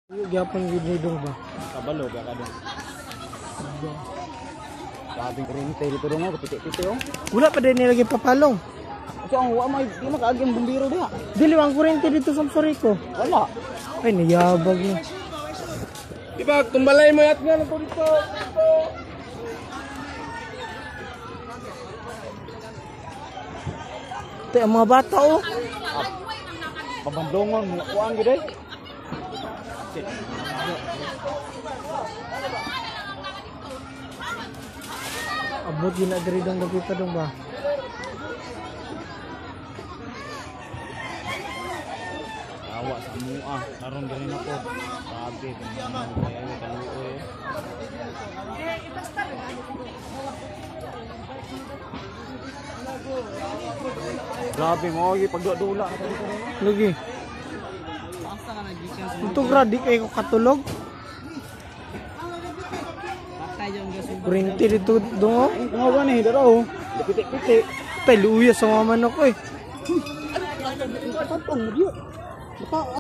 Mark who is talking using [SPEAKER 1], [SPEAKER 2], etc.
[SPEAKER 1] Gyapon gididong ba?
[SPEAKER 2] Kabalo ka kadong. Sabi kurente dito dong ako piti-piti oh.
[SPEAKER 1] Wala pa din nilagay papalong.
[SPEAKER 2] Kasi ang wa may di makaagi ang bumbiro diha.
[SPEAKER 1] Dili ang kurente dito sa Sorico.
[SPEAKER 2] Wala.
[SPEAKER 1] Ay niyabag na.
[SPEAKER 2] Diba tumbalay mo yat nga nako dito.
[SPEAKER 1] Ito ang mga bata oh.
[SPEAKER 2] Pabandongon mo kuan gid ay.
[SPEAKER 1] Abot yun na diri dong gabi pa dong ba?
[SPEAKER 2] Awa sa mua, karon diri na ko. Grabe kay kaluoy. Grabe mo gi pagdula na dito.
[SPEAKER 1] Lagi.
[SPEAKER 2] Asa ka nagikan sa
[SPEAKER 1] Ito gradi kayo katulog. Kurente dito dong oh.
[SPEAKER 2] ngawa ni daro. Piti-piti.
[SPEAKER 1] Tay luya sa mga manok eh.
[SPEAKER 2] Patong mo diyo.